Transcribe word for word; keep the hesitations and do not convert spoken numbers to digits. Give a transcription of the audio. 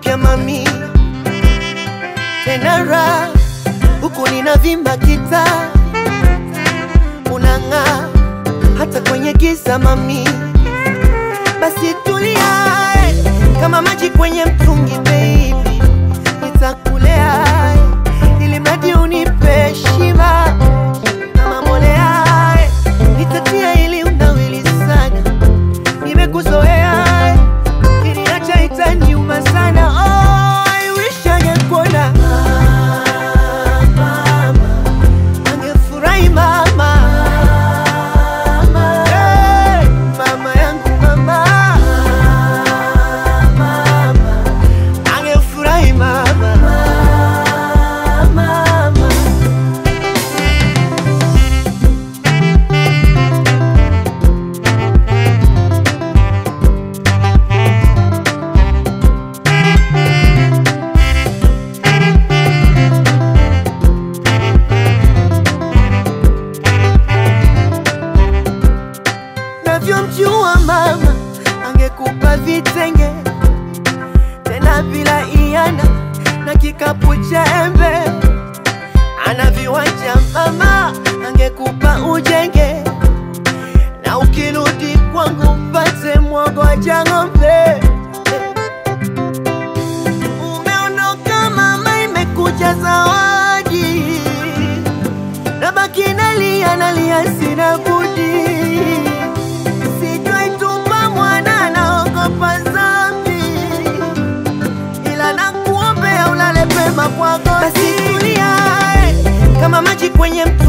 upya mami. Tenara huku ninavimba kita, unang'aa hata kwenye giza mami. Basi tulia kama maji kwenye mtungi baby, nitakulea ili mradi unipe shiba kama mbolea. Nitatia ili unawili sana, nimekuzoea kiniacha itaniuma sana. Oh, I wish angekuona mama, angefurahi mama. Hey, mama yangu mama, mama, angefurahi mama. Navyomjua mama, angekupa vitenge tena bila iana na kikapu cha embe. Ana viwanja mama, angekupa ujenge na ukirudi kwangu mpate mwogo wa ng'ombe. Umeondoka mama, imekuja zawadi, nabaki nalia nalia sina budi. Sitoitupa mwana naogopa dhambi, ila nakuombea ulale pema kwako. Basi tulia kama maji kwenye